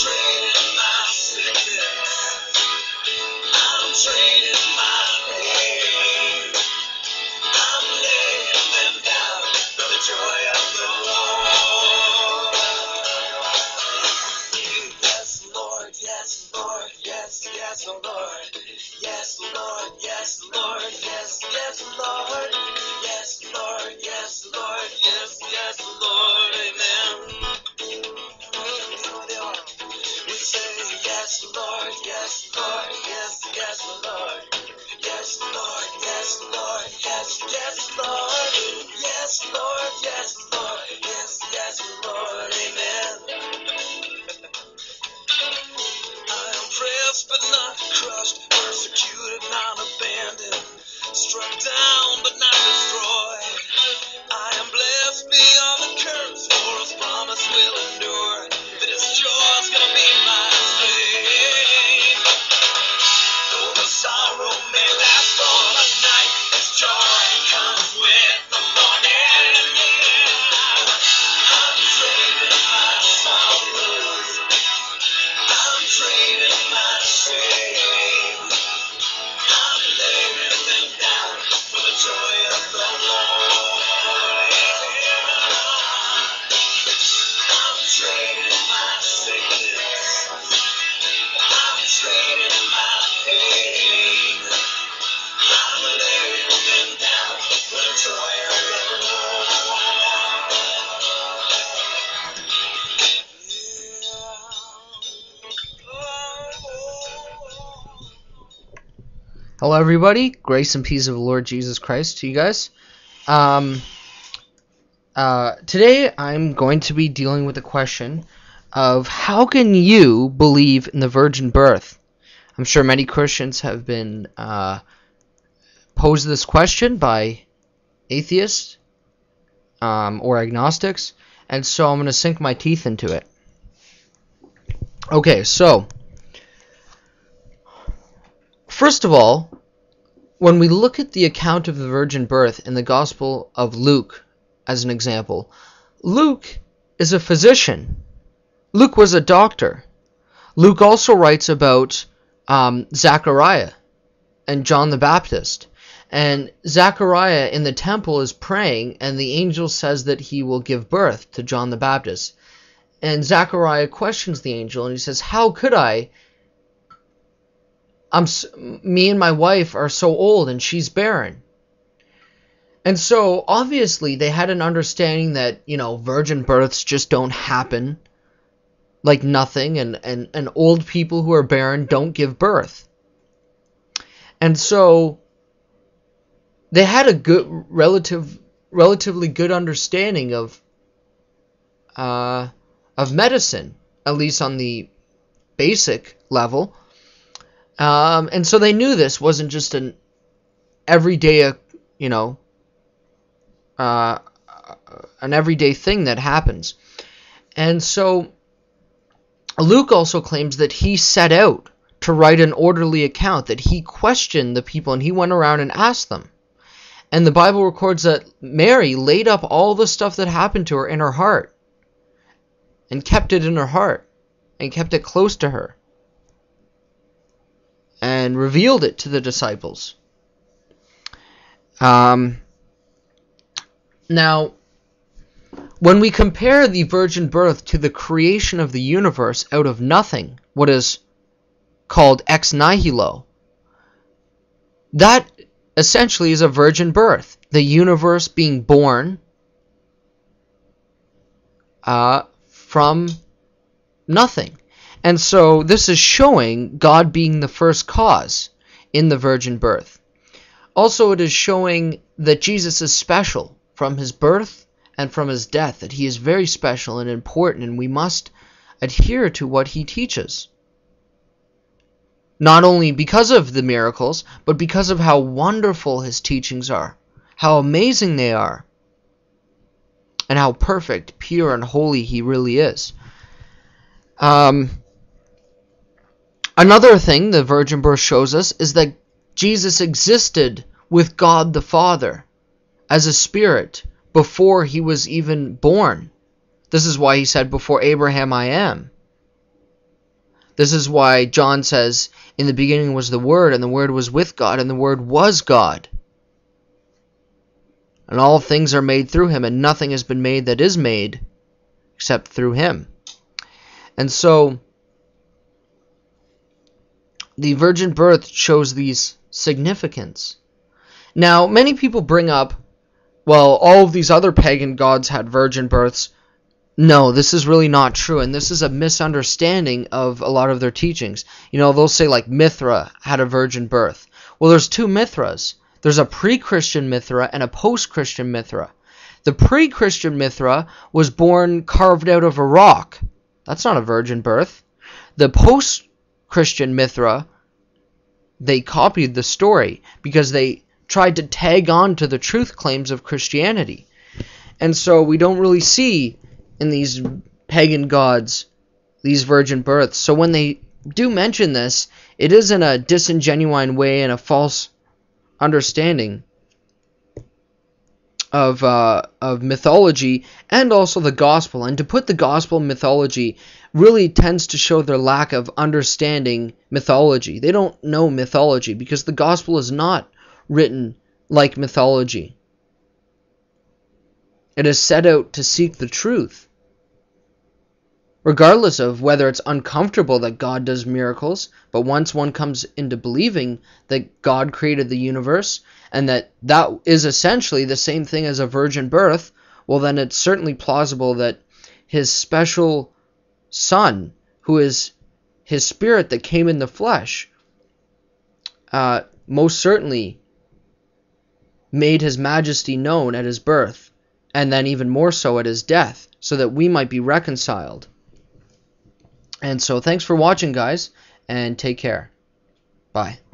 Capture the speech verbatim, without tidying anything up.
Hello everybody, grace and peace of the Lord Jesus Christ to you guys. Um, uh, today I'm going to be dealing with the question of how can you believe in the virgin birth? I'm sure many Christians have been uh, posed this question by atheists um, or agnostics, and so I'm going to sink my teeth into it. Okay, so first of all, when we look at the account of the virgin birth in the Gospel of Luke, as an example, Luke is a physician. Luke was a doctor. Luke also writes about um, Zechariah and John the Baptist. And Zechariah in the temple is praying, and the angel says that he will give birth to John the Baptist. And Zechariah questions the angel, and he says, how could I? I'm, me and my wife are so old and she's barren. And so obviously they had an understanding that, you know, virgin births just don't happen like nothing, and, and, and old people who are barren don't give birth. And so they had a good, relative, relatively good understanding of, uh, of medicine, at least on the basic level. Um, and so they knew this wasn't just an everyday, uh, you know, uh, an everyday thing that happens. And so Luke also claims that he set out to write an orderly account, that he questioned the people and he went around and asked them. And the Bible records that Mary laid up all the stuff that happened to her in her heart and kept it in her heart and kept it close to her, and revealed it to the disciples. Um, now, when we compare the virgin birth to the creation of the universe out of nothing, what is called ex nihilo, that essentially is a virgin birth, the universe being born uh, from nothing. And so this is showing God being the first cause in the virgin birth. Also, it is showing that Jesus is special from his birth and from his death, that he is very special and important, and we must adhere to what he teaches. Not only because of the miracles, but because of how wonderful his teachings are, how amazing they are, and how perfect, pure, and holy he really is. Um... Another thing the virgin birth shows us is that Jesus existed with God the Father as a spirit before he was even born. This is why he said, before Abraham I am. This is why John says, in the beginning was the Word, and the Word was with God, and the Word was God. And all things are made through him, and nothing has been made that is made except through him. And so, the virgin birth shows these significance. Now, many people bring up, well, all of these other pagan gods had virgin births. No, this is really not true, and this is a misunderstanding of a lot of their teachings. You know, they'll say like Mithra had a virgin birth. Well, there's two Mithras. There's a pre-Christian Mithra and a post-Christian Mithra. The pre-Christian Mithra was born carved out of a rock. That's not a virgin birth. The post-Christian Mithra, they copied the story because they tried to tag on to the truth claims of Christianity. And so we don't really see in these pagan gods these virgin births. So when they do mention this, it is in a disingenuine way and a false understanding of uh, of mythology and also the gospel. And to put the gospel in mythology really tends to show their lack of understanding mythology. They don't know mythology because the gospel is not written like mythology. It is set out to seek the truth. Regardless of whether it's uncomfortable that God does miracles, but once one comes into believing that God created the universe and that that is essentially the same thing as a virgin birth, well then it's certainly plausible that his special son, who is his spirit that came in the flesh, uh, most certainly made his majesty known at his birth, and then even more so at his death, so that we might be reconciled. And so thanks for watching, guys, and take care. Bye.